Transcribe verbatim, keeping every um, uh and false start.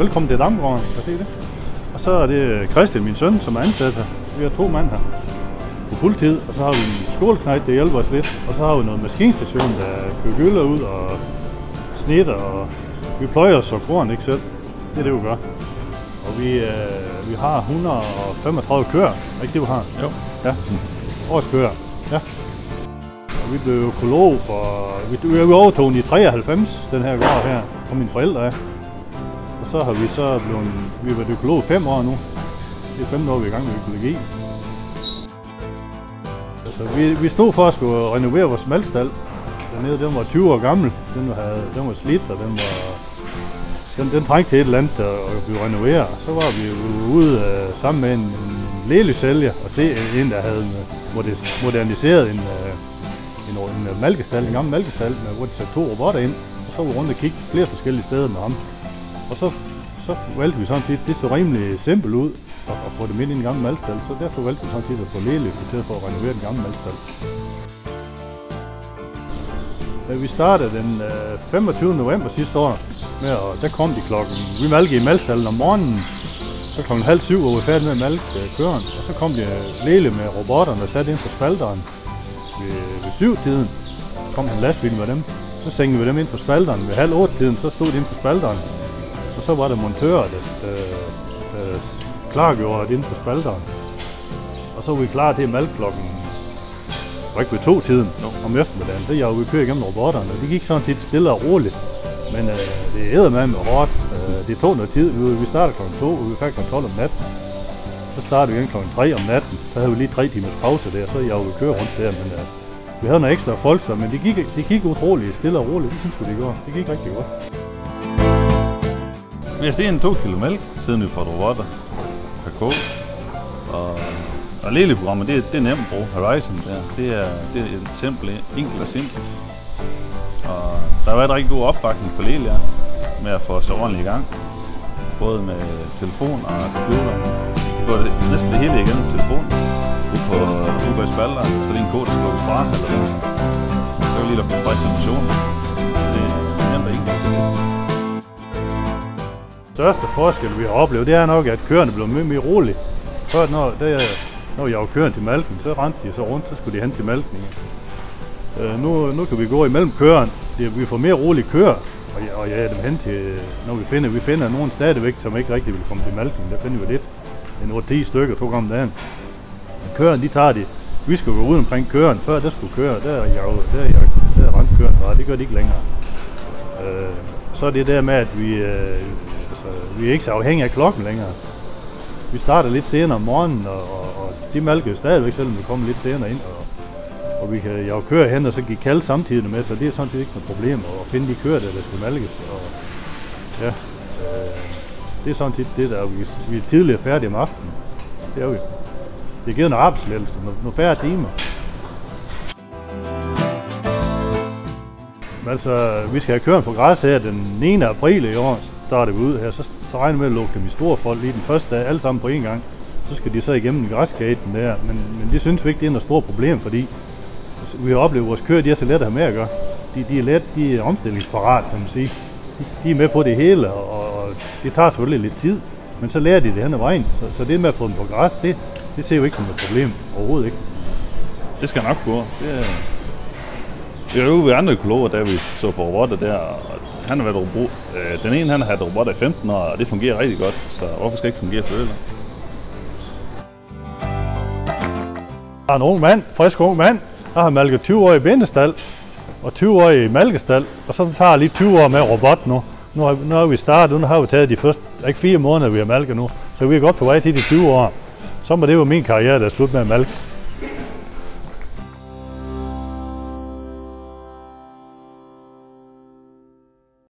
Velkommen til Damgården, kan du se det? Og så er det Christian, min søn, som er ansat her. Vi har to mand her på fuldtid, og så har vi en skoleknejt, der hjælper os lidt. Og så har vi noget maskinstation, der kører gylder ud og snitter, og vi pløjer os så korn ikke selv. Det er det, vi gør. Og vi, øh, vi har et hundrede og femogtredive køer, ikke det, vi har? Jo. Ja, årskøer. Ja. Og vi blev økolog for, vi, vi overtog den i treoghalvfems, den her gård her, fra mine forældre af. Og så har vi så blevet, vi har været økolog fem år nu. Det er femten år, vi er i gang med økologi. Altså, vi, vi stod for at skulle renovere vores maltstald. Dernede, den var tyve år gammel, den var, den var slidt, og den var, den, den trængte til et eller andet at blive renoveret. Så var vi ude uh, sammen med en, en lelysælger og se en, der havde moderniseret en, en, en, en malkestald, en gammel malkestald, hvor de satte to robotter ind. Og så var vi rundt og kigge flere forskellige steder med ham. Og så, så valgte vi sådan set, det så rimelig simpelt ud at, at få dem ind i en gammel malkestald. Så derfor valgte vi sådan set at få lele i stedet for at renovere den gamle malkestald. Vi startede den femogtyvende november sidste år, med, og der kom de klokken, vi malkede i malkstallen om morgenen, så klokken halv syv var vi færdige med at malke køren, og så kom de lele med robotterne og satte ind på spalteren ved, ved syv-tiden, kom en lastbil med dem, så sænkede vi dem ind på spalteren ved halv otte-tiden, så stod de ind på spalteren, og så var der montører, der, der, der klargjorde det ind på spalteren, og så var vi klar til at malke klokken ikke ved to-tiden om eftermiddagen, så jeg vi kører igennem robotterne, og det gik sådan tit stille og roligt. Men øh, det æder med med hårdt. Øh, det tog noget tid. Vi, vi startede klokken to, og vi fik klokken tolv om natten. Så startede vi igen klokken tre om natten. Så havde vi lige tre timers pause der, så jeg vi kører rundt der. Men øh, vi havde noget ekstra folk, så, men det gik, det gik utroligt stille og roligt. Det synes vi, det går. Det gik rigtig godt. Vi har steget to kilo mælk, siden vi får robotter, kakao. Og Og Lele-programmet, det, det er nemt at bruge. Horizon der, det er, det er simpelt, enkelt og simpelt. Og der har været en rigtig god opbakning for Lele med at få os ordentligt i gang. Både med telefon og computer. Det går næsten det hele igennem telefonen. Ude på Uber Spalter, så det er en kode, der skal lukkes fra, eller hvad. Så er lige der på præsentationen. Det er nemt og enkelt. Største forskel, vi har oplevet, det er nok, at køerne blev mere, mere rolige. Før, når, der, når jeg var køren til malken, så rendte de så rundt, så skulle de hen til malkningen. Øh, nu, nu kan vi gå imellem køren. Det, vi får mere rolige køer, og, og ja, dem hen til, når vi finder, vi finder nogen stadigvæk, som ikke rigtig vil komme til malken. Der finder vi lidt. En otte ti stykker, to gange om dagen. Køren, de tager de. Vi skal gå ud omkring køren. Før der skulle køre, der er jeg, der er jeg, der er rendt køren bare. Det gør de ikke længere. Øh, så er det der med, at vi, øh, altså, vi er ikke så afhængige af klokken længere. Vi starter lidt senere om morgenen, og, og, og de malker jo stadigvæk, selvom vi kommer lidt senere ind. Og, og vi kan jo køre hen og så give kald samtidig med, så det er sådan set ikke noget problem at finde de køer, der, der skal malkes. Og, ja, øh, det er sådan set det, der vi, vi er tidligere færdige om aftenen. Det er vi. Det giver en arbejdslettelse, nogle færre timer. Men altså, vi skal have køren på græs her den niende april i år, så starter vi ud her. Så, så regner vi med at lukke dem i store folk lige den første dag, alle sammen på en gang. Så skal de så igennem græsgaten der, men, men det synes vi ikke, det er noget stort problem, fordi altså, vi har oplevet, at vores køer de er så let at have med at gøre. De, de er let, de er omstillingsparat, kan man sige. De, de er med på det hele, og, og det tager selvfølgelig lidt tid, men så lærer de det hen ad vejen. Så, så det med at få dem på græs, det, det ser jo ikke som et problem, overhovedet ikke. Det skal nok gå. Det er Vi er jo ved andre økologer, der vi så på robotter der, og han har været robot. Den ene han har haft robotter i femten år, og det fungerer rigtig godt, så hvorfor skal det ikke fungere for det? Der er en ung mand, frisk ung mand, der har malket tyve år i bindestal og tyve år i malkestal, og så tager lige tyve år med robot nu. Nu har, nu har vi startet, nu har vi taget de første, ikke fire måneder, vi har malket nu, så vi er godt på vej til de tyve år. Så må det jo min karriere, der er slut med at malke.